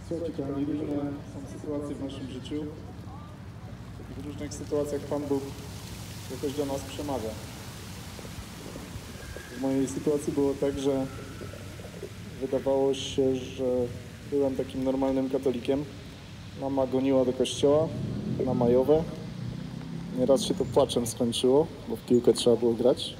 Słuchajcie, kochani, różne są sytuacje w naszym życiu. W różnych sytuacjach Pan Bóg jakoś do nas przemawia. W mojej sytuacji było tak, że wydawało się, że byłem takim normalnym katolikiem. Mama goniła do kościoła na majowe. Nieraz się to płaczem skończyło, bo w piłkę trzeba było grać.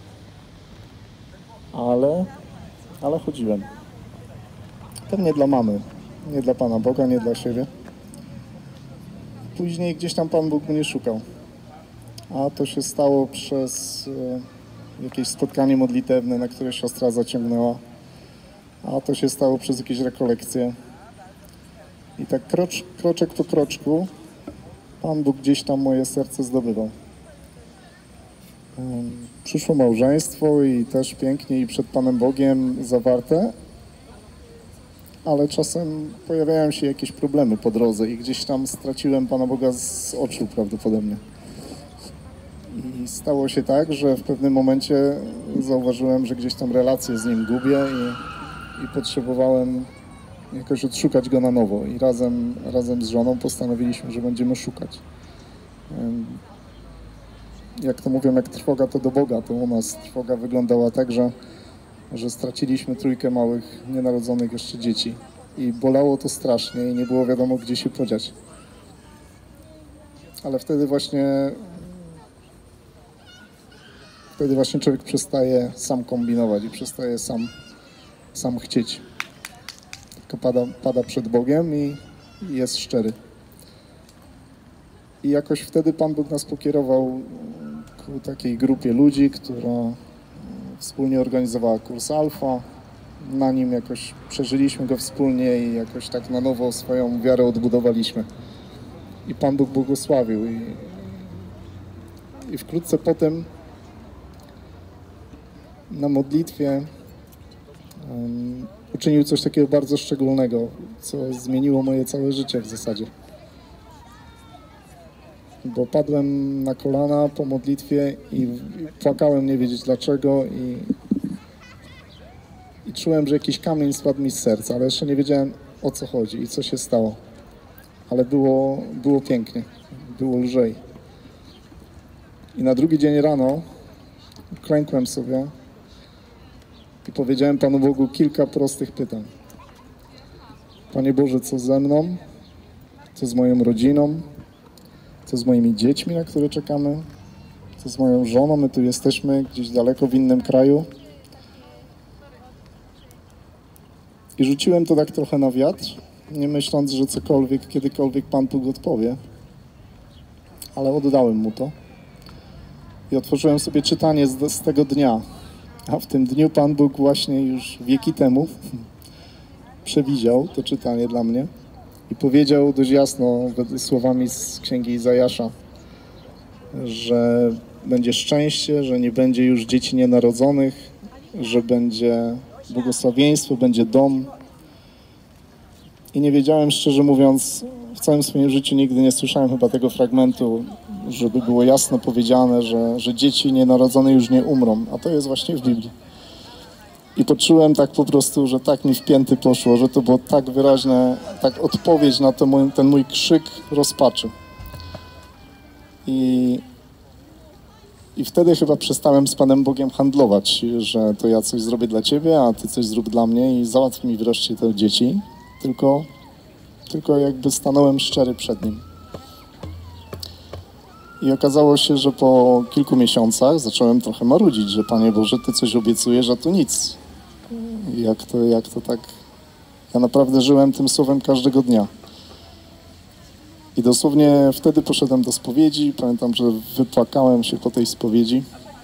Ale chodziłem. Pewnie dla mamy, nie dla Pana Boga, nie dla siebie. Później gdzieś tam Pan Bóg mnie szukał. A to się stało przez jakieś spotkanie modlitewne, na które siostra zaciągnęła. A to się stało przez jakieś rekolekcje. I tak kroczek po kroczku Pan Bóg gdzieś tam moje serce zdobywał. Przyszło małżeństwo i też pięknie i przed Panem Bogiem zawarte, ale czasem pojawiają się jakieś problemy po drodze i gdzieś tam straciłem Pana Boga z oczu prawdopodobnie. I stało się tak, że w pewnym momencie zauważyłem, że gdzieś tam relacje z Nim gubię i potrzebowałem jakoś odszukać Go na nowo. I razem z żoną postanowiliśmy, że będziemy szukać. Jak to mówią, jak trwoga to do Boga, to u nas trwoga wyglądała tak, że straciliśmy 3 małych, nienarodzonych jeszcze dzieci. I bolało to strasznie i nie było wiadomo, gdzie się podziać. Ale wtedy właśnie człowiek przestaje sam kombinować i przestaje sam chcieć. Tylko pada przed Bogiem i jest szczery. I jakoś wtedy Pan Bóg nas pokierował ku takiej grupie ludzi, która wspólnie organizowała kurs Alfa. Na nim jakoś przeżyliśmy go wspólnie i jakoś tak na nowo swoją wiarę odbudowaliśmy. I Pan Bóg błogosławił. I wkrótce potem na modlitwie uczynił coś takiego bardzo szczególnego, co zmieniło moje całe życie w zasadzie. Bo padłem na kolana po modlitwie i płakałem, nie wiedzieć dlaczego i czułem, że jakiś kamień spadł mi z serca, ale jeszcze nie wiedziałem, o co chodzi i co się stało. Ale było pięknie, było lżej. I na drugi dzień rano klękłem sobie i powiedziałem Panu Bogu kilka prostych pytań. Panie Boże, co ze mną? Co z moją rodziną? Co z moimi dziećmi, na które czekamy? Co z moją żoną? My tu jesteśmy gdzieś daleko w innym kraju. I rzuciłem to tak trochę na wiatr, nie myśląc, że cokolwiek, kiedykolwiek Pan Bóg odpowie. Ale oddałem Mu to. I otworzyłem sobie czytanie z tego dnia. A w tym dniu Pan Bóg właśnie już wieki temu przewidział to czytanie dla mnie. I powiedział dość jasno, słowami z księgi Izajasza, że będzie szczęście, że nie będzie już dzieci nienarodzonych, że będzie błogosławieństwo, będzie dom. I nie wiedziałem, szczerze mówiąc, w całym swoim życiu nigdy nie słyszałem chyba tego fragmentu, żeby było jasno powiedziane, że dzieci nienarodzone już nie umrą, a to jest właśnie w Biblii. I poczułem tak po prostu, że tak mi w pięty poszło, że to było tak wyraźne, tak odpowiedź na ten mój krzyk rozpaczy. I wtedy chyba przestałem z Panem Bogiem handlować, że to ja coś zrobię dla Ciebie, a Ty coś zrób dla mnie i załatw mi wreszcie te dzieci. Tylko jakby stanąłem szczery przed Nim. I okazało się, że po kilku miesiącach zacząłem trochę marudzić, że Panie Boże, Ty coś obiecujesz, a tu nic. Jak to tak? Ja naprawdę żyłem tym słowem każdego dnia. I dosłownie wtedy poszedłem do spowiedzi. Pamiętam, że wypłakałem się po tej spowiedzi.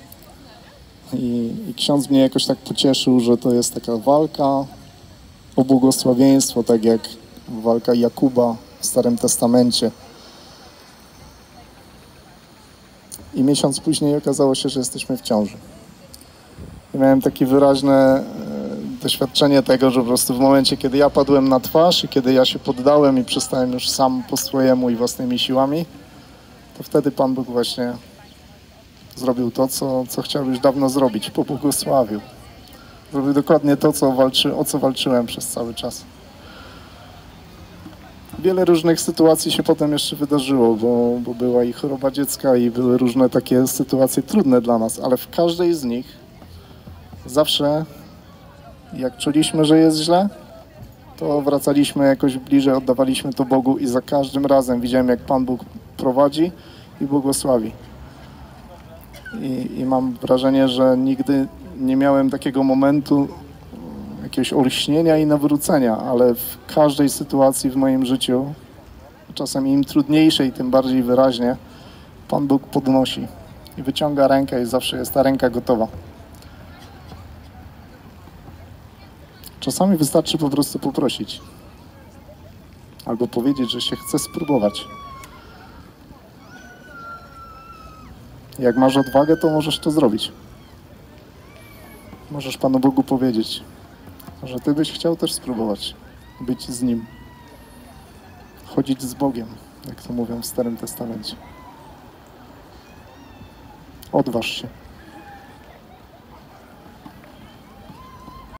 I ksiądz mnie jakoś tak pocieszył, że to jest taka walka o błogosławieństwo, tak jak walka Jakuba w Starym Testamencie. I miesiąc później okazało się, że jesteśmy w ciąży. I miałem takie wyraźne doświadczenie tego, że po prostu w momencie, kiedy ja padłem na twarz i kiedy ja się poddałem i przestałem już sam po swojemu i własnymi siłami, to wtedy Pan Bóg właśnie zrobił to, co chciał już dawno zrobić, pobłogosławił. Zrobił dokładnie to, o co walczyłem przez cały czas. Wiele różnych sytuacji się potem jeszcze wydarzyło, bo była i choroba dziecka i były różne takie sytuacje trudne dla nas, ale w każdej z nich zawsze jak czuliśmy, że jest źle, to wracaliśmy jakoś bliżej, oddawaliśmy to Bogu i za każdym razem widziałem, jak Pan Bóg prowadzi i błogosławi. I mam wrażenie, że nigdy nie miałem takiego momentu jakiegoś olśnienia i nawrócenia, ale w każdej sytuacji w moim życiu, czasem im trudniejszej, tym bardziej wyraźnie, Pan Bóg podnosi i wyciąga rękę i zawsze jest ta ręka gotowa. Czasami wystarczy po prostu poprosić albo powiedzieć, że się chce spróbować. Jak masz odwagę, to możesz to zrobić. Możesz Panu Bogu powiedzieć, że Ty byś chciał też spróbować być z Nim. Chodzić z Bogiem, jak to mówią w Starym Testamencie. Odważ się.